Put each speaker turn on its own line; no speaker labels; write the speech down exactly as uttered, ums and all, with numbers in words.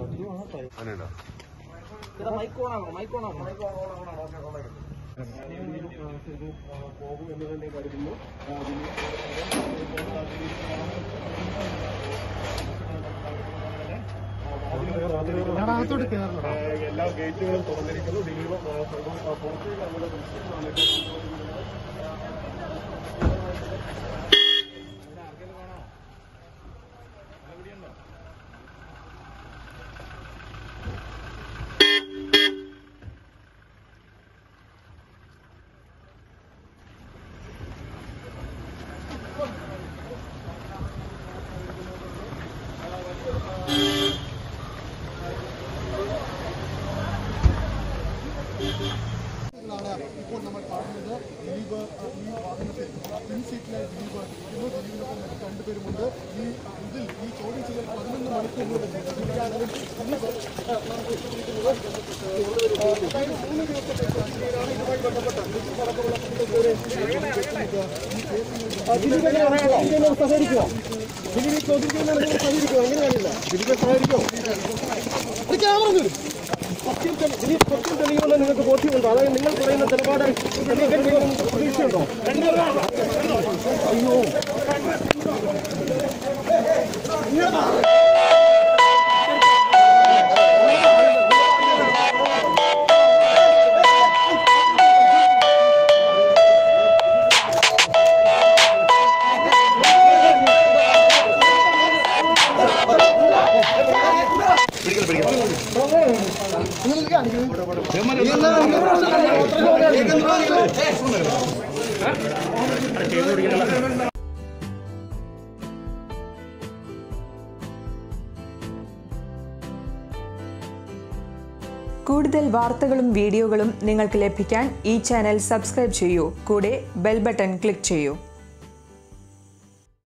എല്ലാ ഗേറ്റുകളും തുറന്നിരിക്കുന്നു. ഇപ്പോൾ നമ്മൾ കാണുന്നത് ദിലീപ് ഈ വാഹനത്തിൽ പിൻസീറ്റിലായി ദിലീപ് ഇരിക്കുന്നു. ദിലീപിനൊപ്പം മറ്റ് രണ്ടുപേരുമുണ്ട്. ഈ ഇതിൽ ഈ ചോദ്യം ചെയ്യൽ പതിനൊന്ന് മണിക്കൂർ മൂന്ന് ദിവസത്തെ ചർച്ചയിലാണ് ഇതുമായി ബന്ധപ്പെട്ട അടക്കമുള്ള സഹകരിക്കുക. ദിലീപ് ചോദ്യം ചെയ്യുന്ന സഹകരിക്കുക. അങ്ങനെയാണില്ല ദിലീപ് സഹകരിക്കോ? ക്യാമറ വരും. സത്യം ദിലീപ് സത്യം തെളിയുമെന്ന് നിങ്ങൾക്ക് ബോധ്യമുണ്ടോ? അതായത് നിങ്ങൾ പറയുന്ന നിലപാട് പ്രതീക്ഷയുണ്ടോ? അയ്യോ
കൂടുതൽ വാർത്തകളും വീഡിയോകളും നിങ്ങൾക്ക് ലഭിക്കാൻ ഈ ചാനൽ സബ്സ്ക്രൈബ് ചെയ്യൂ. കൂടെ ബെൽ ബട്ടൺ ക്ലിക്ക് ചെയ്യൂ.